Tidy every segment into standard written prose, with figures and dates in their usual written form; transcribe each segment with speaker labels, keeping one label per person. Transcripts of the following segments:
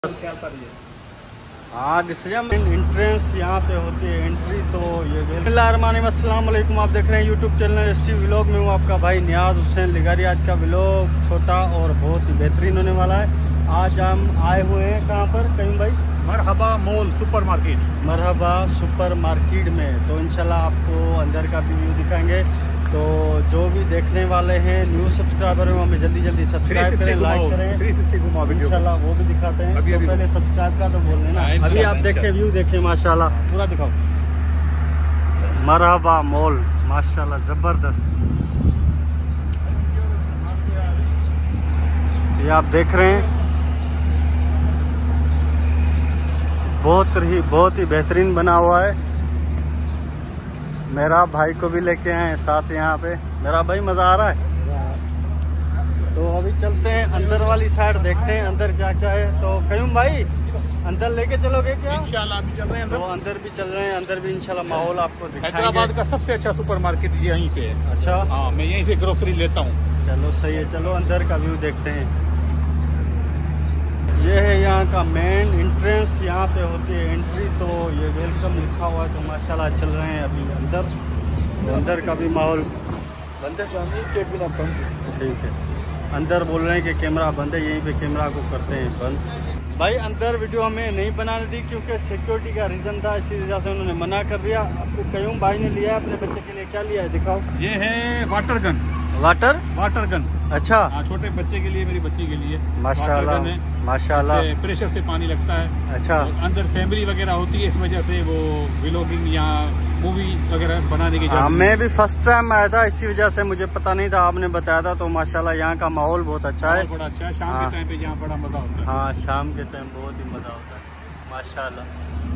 Speaker 1: हाँ decision entrance यहाँ पे होती है एंट्री। तो ये अस्सलाम वालेकुम, आप देख रहे हैं यूट्यूब चैनल एसटी व्लॉग में हूँ आपका भाई नियाज हुसैन लिगारी। आज का व्लॉग छोटा और बहुत ही बेहतरीन होने वाला है। आज हम आए हुए हैं कहाँ पर कयूम भाई?
Speaker 2: Marhaba mall supermarket,
Speaker 1: Marhaba supermarket में। तो इंशाल्लाह आपको अंदर का भी व्यू दिखाएंगे। तो जो भी देखने वाले हैं न्यू सब्सक्राइबर हैं हमें जल्दी जल्दी सब्सक्राइब करें, लाइक करें,
Speaker 2: 360 घुमाओ वीडियो
Speaker 1: इंशाल्लाह वो भी दिखाते हैं।
Speaker 2: अभी
Speaker 1: तो पहले सब्सक्राइब का तो बोल रहे ना, अभी आप देखें व्यू देखें माशाल्लाह
Speaker 2: पूरा दिखाओ।
Speaker 1: मरहबा मॉल माशाल्लाह ज़बरदस्त। ये आप देख रहे हैं बहुत ही बेहतरीन बना हुआ है। मेरा भाई को भी लेके आए साथ यहाँ पे। मेरा भाई मज़ा आ रहा है। तो अभी चलते हैं अंदर वाली साइड, देखते हैं अंदर क्या क्या है। तो कयूम भाई अंदर लेके चलोगे क्या?
Speaker 2: इंशाल्लाह अभी चल रहे हैं
Speaker 1: तो अंदर भी चल रहे हैं, अंदर भी इंशाल्लाह माहौल आपको दिखाएंगे।
Speaker 2: हैदराबाद का सबसे अच्छा सुपर मार्केट यहीं पे है।
Speaker 1: अच्छा
Speaker 2: हाँ, मैं यहीं से ग्रोसरी लेता हूँ।
Speaker 1: चलो सही है, चलो अंदर का व्यू देखते हैं। ये है यहाँ का मेन एंट्रेंस, यहाँ पे होती है एंट्री। तो ये वेलकम लिखा हुआ है। तो माशाल्लाह चल रहे हैं अभी अंदर। तो अंदर का भी माहौल बंद है, ठीक है। अंदर बोल रहे हैं कि कैमरा बंद है, यहीं पे कैमरा को करते हैं बंद। भाई अंदर वीडियो हमें नहीं बनाने दी क्योंकि सिक्योरिटी का रीज़न था, इसी वजह से उन्होंने मना कर दिया। आपको कयूम भाई ने लिया है अपने बच्चे के लिए, क्या लिया है दिखाओ।
Speaker 2: ये है वाटर गन।
Speaker 1: वाटर गन
Speaker 2: अच्छा।
Speaker 1: हाँ,
Speaker 2: छोटे बच्चे के लिए, मेरी बच्ची के लिए
Speaker 1: माशाल्लाह माशाल्लाह।
Speaker 2: प्रेशर से पानी लगता है।
Speaker 1: अच्छा,
Speaker 2: अंदर फैमिली वगैरह होती है, इस वजह से वो व्लॉगिंग या मूवी वगैरह बनाने की।
Speaker 1: हाँ, मैं भी फर्स्ट टाइम आया था, इसी वजह से मुझे पता नहीं था, आपने बताया था। तो माशाल्लाह यहाँ का माहौल बहुत अच्छा है,
Speaker 2: बड़ा अच्छा है। शाम के टाइम पे यहाँ बड़ा मजा होता है।
Speaker 1: हाँ शाम के टाइम बहुत ही मजा होता है माशाल्लाह।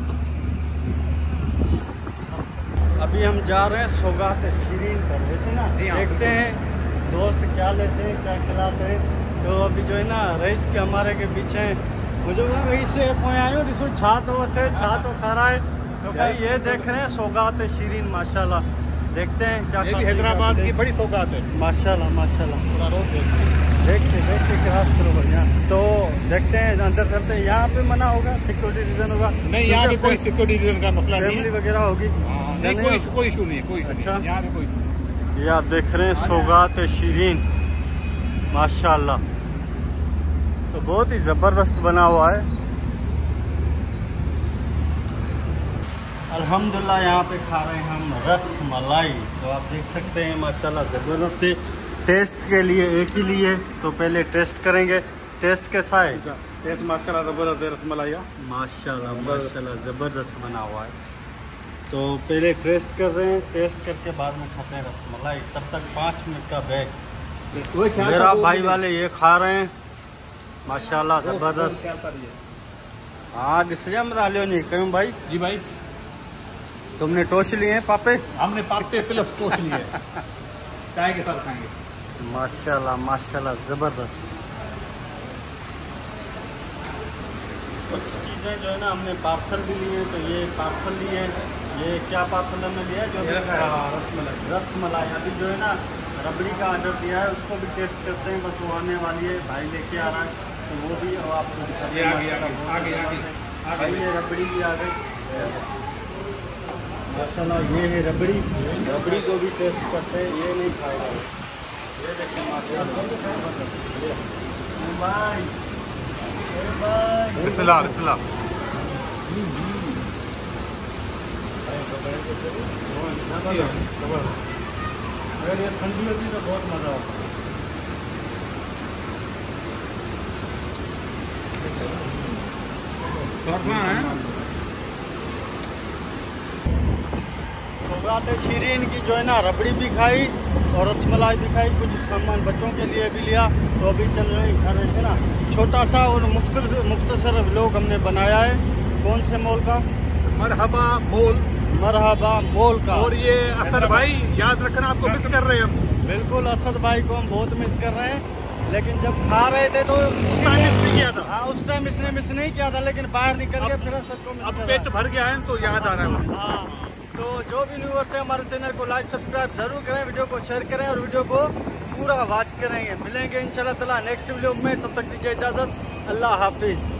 Speaker 1: अभी हम जा रहे हैं सौगात शीरीन पर, वैसे ना देखते हैं दोस्त क्या लेते हैं क्या खिलाते हैं। तो अभी जो है ना रईस के हमारे के पीछे मुझे रईस से आयो रिसो छात खा रहा है। तो भाई ये देख रहे हैं सौगात शीरीन माशाल्लाह। देखते हैं क्या
Speaker 2: हैदराबाद की बड़ी सौगात है
Speaker 1: माशाल्लाह माशाल्लाह।
Speaker 2: पूरा रोड
Speaker 1: देखते क्रॉस करो बढ़िया। तो देखते हैं अंदर चलते हैं। यहाँ पे मना होगा, सिक्योरिटी रीजन होगा?
Speaker 2: नहीं, यहाँ पे कोई सिक्योरिटी रीजन का मसला नहीं है।
Speaker 1: फैमिली वगैरह होगी?
Speaker 2: नहीं, कोई इशू नहीं है, कोई।
Speaker 1: अच्छा,
Speaker 2: यहाँ पे कोई।
Speaker 1: ये आप देख रहे हैं सौगात शीरीन माशाल्लाह। तो बहुत ही ज़बरदस्त बना हुआ है अल्हम्दुलिल्लाह। यहाँ पे खा रहे हैं हम रस मलाई। तो आप देख सकते हैं माशाल्लाह ज़बरदस्त है। टेस्ट के लिए एक ही लिए, तो पहले टेस्ट करेंगे। टेस्ट कैसा है?
Speaker 2: टेस्ट माशाल्लाह ज़बरदस्त है, रसमलाई
Speaker 1: माशाल्लाह ज़बरदस्त बना हुआ है। तो पहले टेस्ट कर रहे हैं, टेस्ट करके बाद में खाते हैं रसमलाई। तब तक 5 मिनट का ब्रेक। मेरा भाई वाले ये खा रहे हैं माशाल्लाह ज़बरदस्त। हाँ डिसीजन बता लो नहीं कयूम भाई?
Speaker 2: जी भाई,
Speaker 1: तुमने टोस्ट लिए हैं पापे?
Speaker 2: हमने पापे प्लस टोस्ट लिए चाय के साथ खाएंगे।
Speaker 1: माशाल्लाह माशाल्लाह ज़बरदस्त। कुछ चीज़ें जो है ना हमने पार्सल भी लिए। तो ये पार्सल लिए, ये क्या पार्सल हमने लिया है? जो रसमलाई। अभी जो है ना रबड़ी का ऑर्डर दिया है, उसको भी टेस्ट करते हैं। बस वो आने वाली है, भाई लेके आ रहा है। तो वो भी आपको दिखाते हैं। ये रबड़ी भी आ गई माशाल्लाह। ये है रबड़ी को भी टेस्ट करते हैं। ये नहीं खाएगा, ये देखिए माशाल्लाह।
Speaker 2: बिस्मिल्लाह बिस्मिल्लाह।
Speaker 1: अगर ये ठंडी होती तो बहुत मज़ा आता। सौगात शीरीन की जो है ना रबड़ी भी खाई और रसमलाई भी खाई। कुछ सामान बच्चों के लिए भी लिया। तो अभी चल रहे हैं घर से ना छोटा सा और मुख्तसर व्लॉग हमने बनाया है। कौन से मॉल का?
Speaker 2: मरहबा मॉल
Speaker 1: का।
Speaker 2: और ये असद भाई, याद रखना आपको मिस कर रहे हैं हम।
Speaker 1: बिल्कुल, असद भाई को हम बहुत मिस कर रहे हैं। लेकिन जब खा रहे थे तो
Speaker 2: उस टाइम मिस नहीं किया था।
Speaker 1: हाँ उस टाइम इसने मिस नहीं किया था, लेकिन बाहर निकल के फिर असद को
Speaker 2: अब पेट भर गया है तो याद आ रहा है।
Speaker 1: हाँ, तो जो भी व्यूअर्स है हमारे चैनल को लाइक सब्सक्राइब जरूर करें, वीडियो को शेयर करें और वीडियो को पूरा वॉच करेंगे। मिलेंगे इंशाल्लाह ताला नेक्स्ट वीडियो में, तब तक दीजिए इजाज़त। अल्लाह हाफिज़।